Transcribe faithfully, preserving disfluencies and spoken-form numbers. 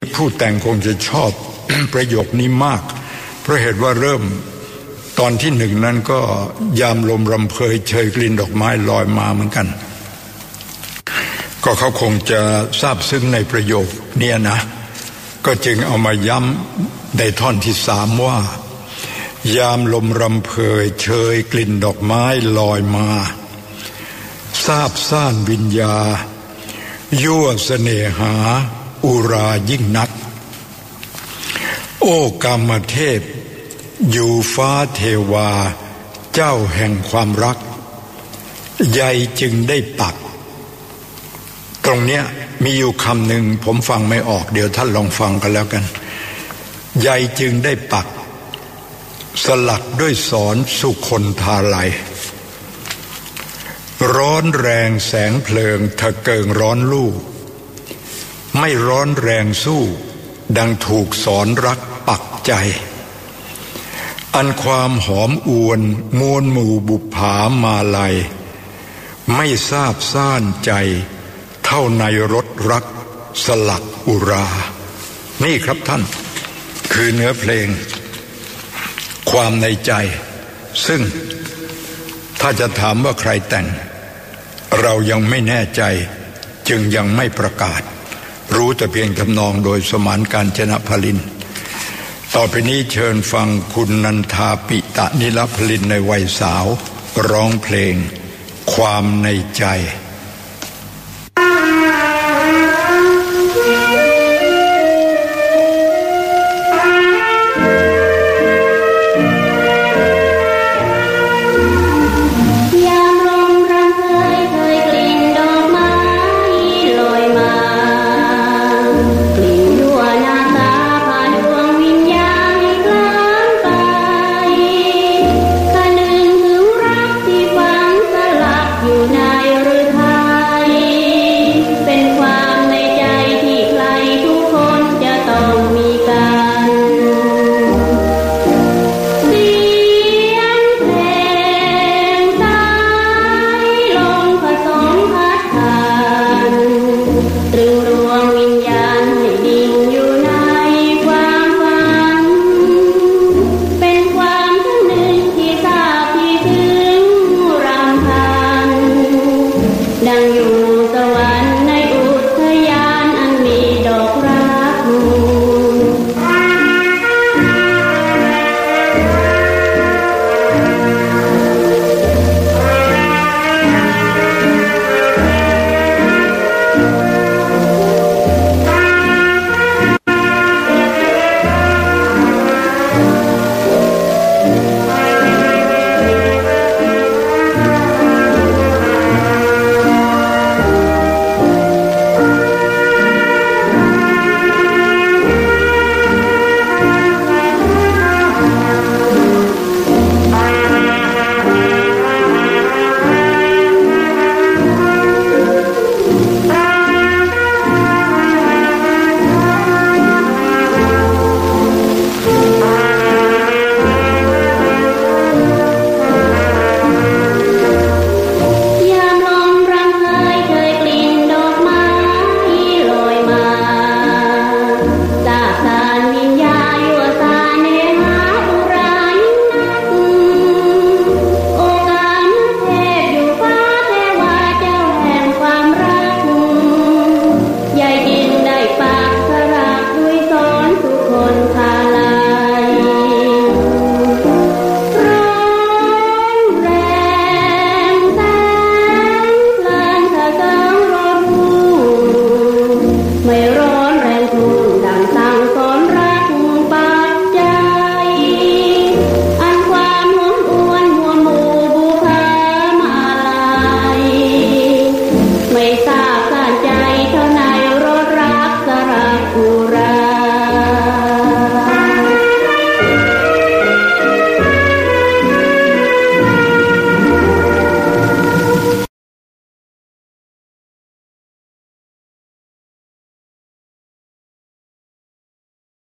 ผู้แต่งคงจะชอบ ประโยคนี้มากเพราะเหตุว่าเริ่มตอนที่หนึ่งนั้นก็ยามลมรำเพยเชยกลิ่นดอกไม้ลอยมาเหมือนกันก็เขาคงจะซาบซึ้งในประโยคนี้นะก็จึงเอามาย้ำในท่อนที่สามว่ายามลมรำเพยเชยกลิ่นดอกไม้ลอยมาซาบซ่านวิญญายั่วเสน่หาอุรายิ่งนักโอ้กามเทพอยู่ฟ้าเทวาเจ้าแห่งความรักใยจึงได้ปักตรงเนี้ยมีอยู่คำหนึ่งผมฟังไม่ออกเดี๋ยวท่านลองฟังกันแล้วกันใยจึงได้ปักสลักด้วยสอนสุคนทาลัยร้อนแรงแสงเพลิงทะเกิงร้อนลูกไม่ร้อนแรงสู้ดังถูกสอนรักปักใจอันความหอมอวนมวลหมู่บุปผามาลัยไม่ทราบซ่านใจเท่าในรถรักสลักอุรานี่ครับท่านคือเนื้อเพลงความในใจซึ่งถ้าจะถามว่าใครแต่งเรายังไม่แน่ใจจึงยังไม่ประกาศรู้แต่เพียงทำนองโดยสมานกาญจนพลินต่อไปนี้เชิญฟังคุณนันทาปิตะนิรพลินในวัยสาวร้องเพลงความในใจ Ring